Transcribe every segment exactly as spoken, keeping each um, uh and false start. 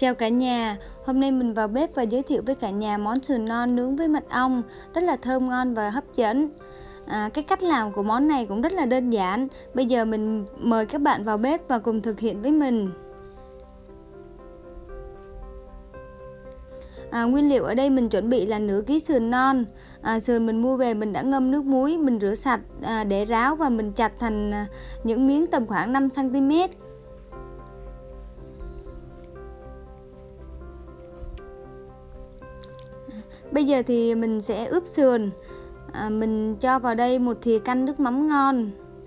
Chào cả nhà, hôm nay mình vào bếp và giới thiệu với cả nhà món sườn non nướng với mật ong rất là thơm ngon và hấp dẫn. À, cái cách làm của món này cũng rất là đơn giản. Bây giờ mình mời các bạn vào bếp và cùng thực hiện với mình. À, nguyên liệu ở đây mình chuẩn bị là nửa ký sườn non. À, sườn mình mua về mình đã ngâm nước muối, mình rửa sạch à, để ráo và mình chặt thành à, những miếng tầm khoảng năm xăng ti mét. Bây giờ thì mình sẽ ướp sườn. À, mình cho vào đây một thìa canh nước mắm ngon,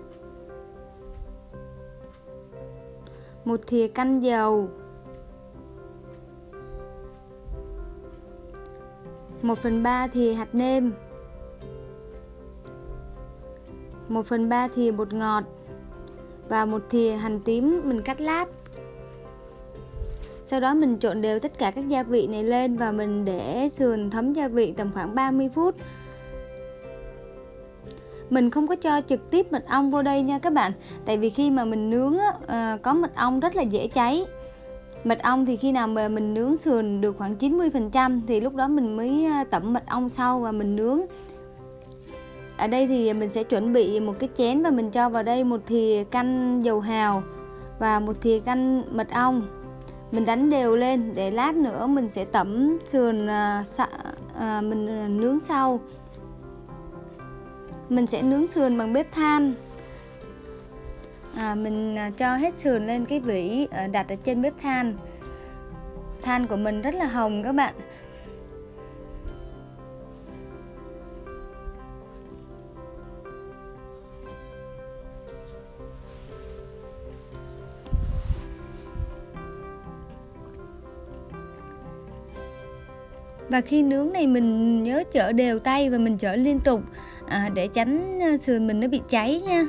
một thìa canh dầu, một phần ba thìa hạt nêm, một phần ba thìa bột ngọt và một thìa hành tím mình cắt lát. Sau đó mình trộn đều tất cả các gia vị này lên và mình để sườn thấm gia vị tầm khoảng ba mươi phút. Mình không có cho trực tiếp mật ong vô đây nha các bạn. Tại vì khi mà mình nướng á, à, có mật ong rất là dễ cháy. Mật ong thì khi nào mà mình nướng sườn được khoảng chín mươi phần trăm thì lúc đó mình mới tẩm mật ong sau và mình nướng. Ở đây thì mình sẽ chuẩn bị một cái chén và mình cho vào đây một thìa canh dầu hào và một thìa canh mật ong. Mình đánh đều lên để lát nữa mình sẽ tẩm sườn à, à, mình nướng sau. Mình sẽ nướng sườn bằng bếp than. À, mình cho hết sườn lên cái vỉ đặt ở trên bếp than. Than của mình rất là hồng các bạn. Và khi nướng này mình nhớ chở đều tay và mình chở liên tục à, để tránh sườn mình nó bị cháy nha.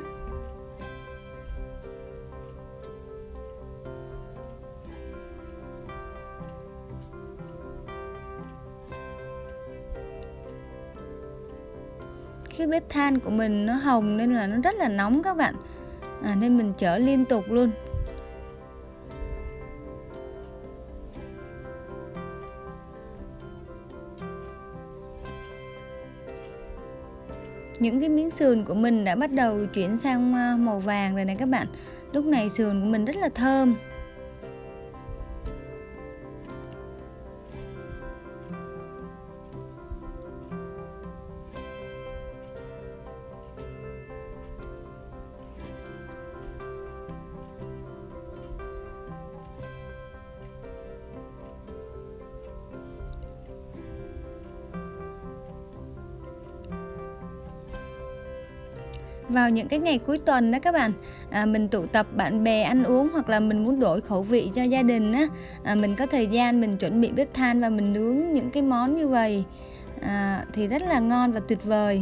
Cái bếp than của mình nó hồng nên là nó rất là nóng các bạn, à, nên mình chở liên tục luôn. Những cái miếng sườn của mình đã bắt đầu chuyển sang màu vàng rồi này các bạn. Lúc này sườn của mình rất là thơm. Vào những cái ngày cuối tuần đó các bạn, à, mình tụ tập bạn bè ăn uống hoặc là mình muốn đổi khẩu vị cho gia đình á, à, mình có thời gian mình chuẩn bị bếp than và mình nướng những cái món như vậy à, thì rất là ngon và tuyệt vời.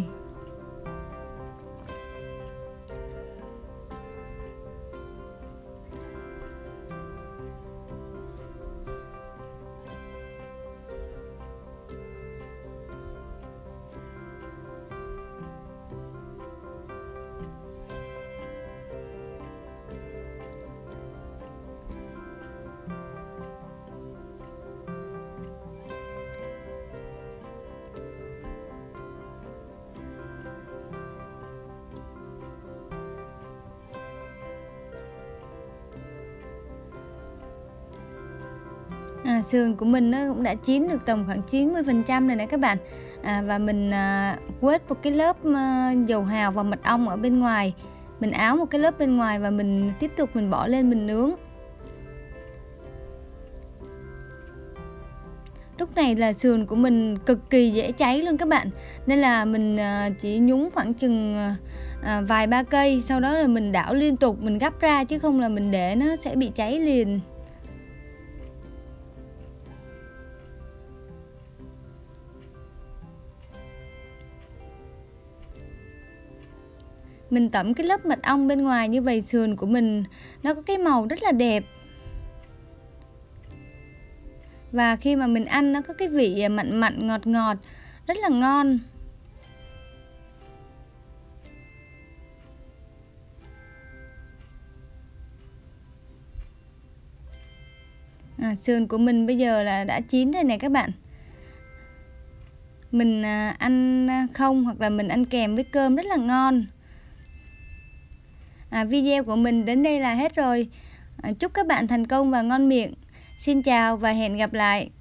À, sườn của mình nó cũng đã chín được tầm khoảng chín mươi phần trăm rồi nè các bạn. À, và mình à, quết một cái lớp à, dầu hào và mật ong ở bên ngoài. Mình áo một cái lớp bên ngoài và mình tiếp tục mình bỏ lên mình nướng. Lúc này là sườn của mình cực kỳ dễ cháy luôn các bạn. Nên là mình à, chỉ nhúng khoảng chừng à, vài ba cây. Sau đó là mình đảo liên tục, mình gắp ra chứ không là mình để nó sẽ bị cháy liền. Mình tẩm cái lớp mật ong bên ngoài như vậy sườn của mình nó có cái màu rất là đẹp. Và khi mà mình ăn nó có cái vị mặn mặn ngọt ngọt rất là ngon. À, sườn của mình bây giờ là đã chín rồi nè các bạn. Mình à, ăn không hoặc là mình ăn kèm với cơm rất là ngon. À, video của mình đến đây là hết rồi. À, chúc các bạn thành công và ngon miệng. Xin chào và hẹn gặp lại.